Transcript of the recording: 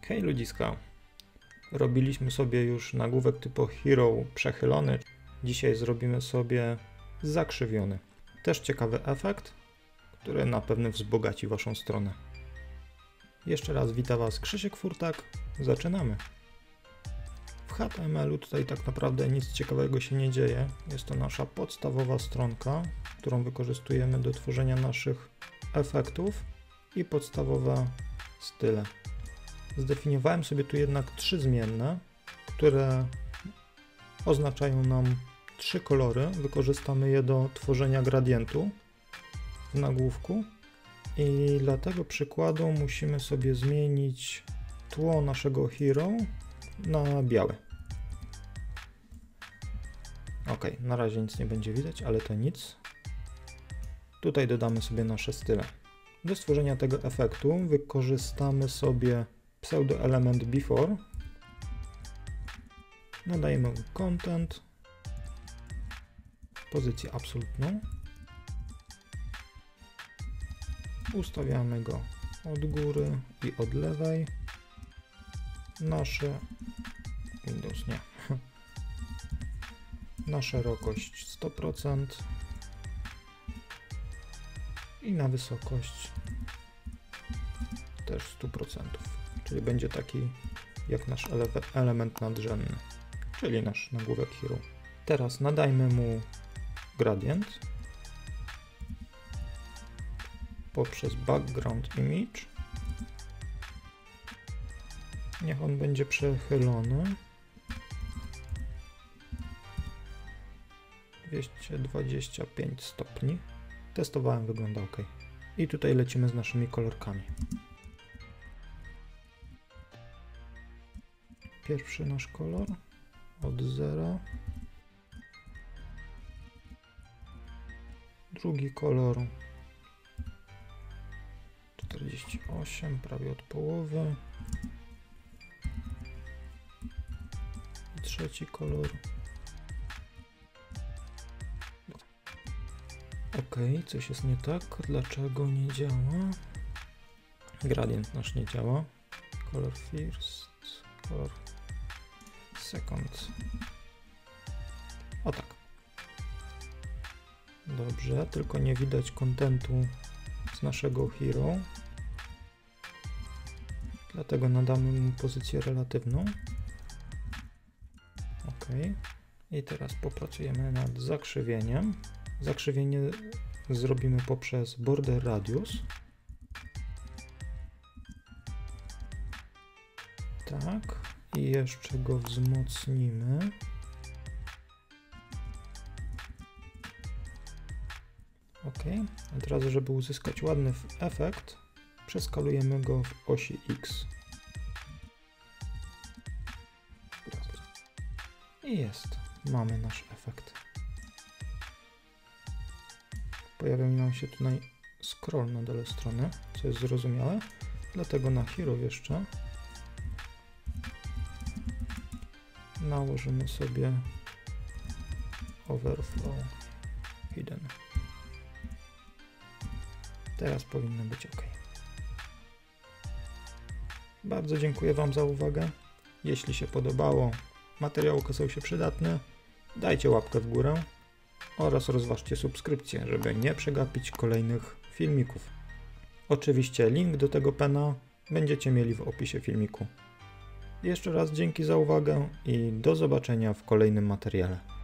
Hej ludziska, robiliśmy sobie już nagłówek typu Hero przechylony. Dzisiaj zrobimy sobie zakrzywiony. Też ciekawy efekt, który na pewno wzbogaci waszą stronę. Jeszcze raz witam was Krzysiek Furtak, zaczynamy. W HTML-u tutaj tak naprawdę nic ciekawego się nie dzieje. Jest to nasza podstawowa stronka, którą wykorzystujemy do tworzenia naszych efektów i podstawowe style. Zdefiniowałem sobie tu jednak 3 zmienne, które oznaczają nam 3 kolory. Wykorzystamy je do tworzenia gradientu w nagłówku i dla tego przykładu musimy sobie zmienić tło naszego hero na białe. Ok, na razie nic nie będzie widać, ale to nic. Tutaj dodamy sobie nasze style. Do stworzenia tego efektu wykorzystamy sobie pseudoelement before, nadajemy mu content, pozycję absolutną, ustawiamy go od góry i od lewej, na szerokość 100% i na wysokość też 100%. Czyli będzie taki jak nasz element nadrzędny, czyli nasz nagłówek hero. Teraz nadajmy mu gradient poprzez background image. Niech on będzie przechylony 225 stopni. Testowałem, wygląda ok. I tutaj lecimy z naszymi kolorkami. Pierwszy nasz kolor od 0. Drugi kolor 48, prawie od połowy. I trzeci kolor. Ok, coś jest nie tak. Dlaczego nie działa? Gradient nasz nie działa. Color first, color second. O tak. Dobrze, tylko nie widać kontentu z naszego hero. Dlatego nadamy mu pozycję relatywną. Ok. I teraz popracujemy nad zakrzywieniem. Zakrzywienie zrobimy poprzez border radius. Tak. I jeszcze go wzmocnimy. Ok. A teraz, żeby uzyskać ładny efekt, przeskalujemy go w osi X. I jest. Mamy nasz efekt. Pojawił nam się tutaj scroll na dole strony, co jest zrozumiałe. Dlatego na hero jeszcze nałożymy sobie overflow hidden. Teraz powinno być ok. Bardzo dziękuję wam za uwagę. Jeśli się podobało, materiał okazał się przydatny, dajcie łapkę w górę oraz rozważcie subskrypcję, żeby nie przegapić kolejnych filmików. Oczywiście link do tego pena będziecie mieli w opisie filmiku. Jeszcze raz dzięki za uwagę i do zobaczenia w kolejnym materiale.